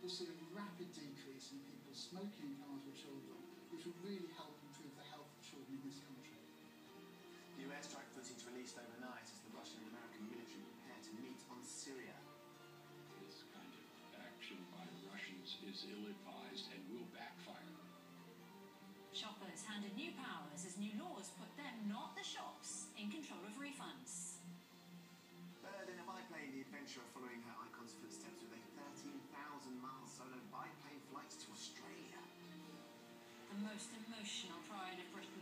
we'll see a rapid decrease in people smoking in cars with children, which will really help improve the health of children in this country. New airstrike footage released overnight as the Russian and American military prepare to meet on Syria. This kind of action by the Russians is ill-advised and will backfire. Shoppers handed new powers as new laws put them, not the shops, in control of refunds. Bird in a biplane, the adventurer following her icon's footsteps with a 13,000-mile solo biplane flight to Australia. The most emotional pride of Britain.